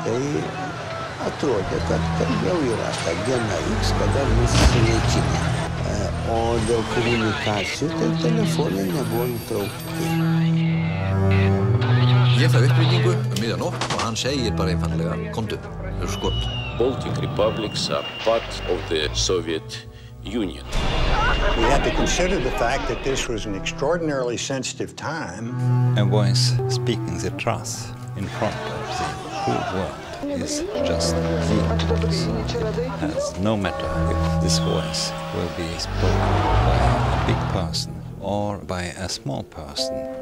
tai atrodė, kad jau yra ta diena X, kada mus sunaikinė. O dėl komunikacijų, tai telefonai nebuvo nutraukti. Ég fæ uppbyggingu miðjanótt og hann segir bara einfaldlega, komdu, skot. Baltic republics are part of the Soviet Union. We had to consider the fact that this was an extraordinarily sensitive time. A voice speaking the truth in front of the whole world is just the voice. It has no matter if this voice will be spoken by a big person or by a small person.